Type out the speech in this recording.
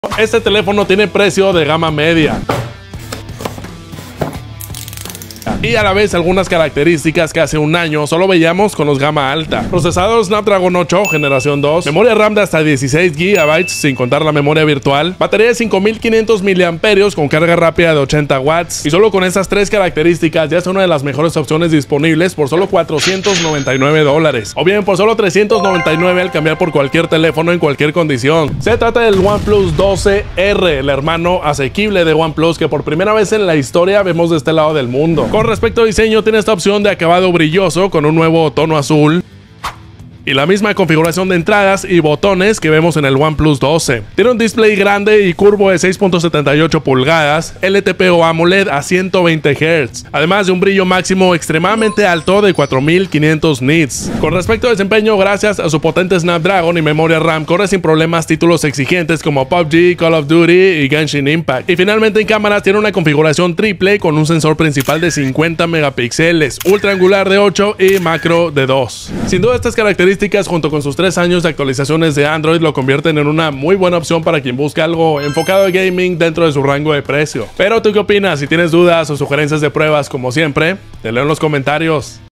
Este teléfono tiene precio de gama media y a la vez algunas características que hace un año solo veíamos con los gama alta. Procesador Snapdragon 8 generación 2, memoria RAM de hasta 16 GB sin contar la memoria virtual, batería de 5500 mAh con carga rápida de 80 watts, y solo con estas tres características ya es una de las mejores opciones disponibles por solo $499 o bien por solo $399 al cambiar por cualquier teléfono en cualquier condición. Se trata del OnePlus 12R, el hermano asequible de OnePlus que por primera vez en la historia vemos de este lado del mundo. Con respecto a diseño, tiene esta opción de acabado brilloso con un nuevo tono azul y la misma configuración de entradas y botones que vemos en el OnePlus 12. Tiene un display grande y curvo de 6.78 pulgadas, LTPO AMOLED a 120 Hz, además de un brillo máximo extremadamente alto de 4500 nits. Con respecto al desempeño, gracias a su potente Snapdragon y memoria RAM, corre sin problemas títulos exigentes como PUBG, Call of Duty y Genshin Impact. Y finalmente en cámaras tiene una configuración triple con un sensor principal de 50 megapíxeles, ultra angular de 8 y macro de 2. Sin duda estas características junto con sus 3 años de actualizaciones de Android lo convierten en una muy buena opción para quien busca algo enfocado en gaming dentro de su rango de precio. Pero ¿tú qué opinas? Si tienes dudas o sugerencias de pruebas, como siempre, te leo en los comentarios.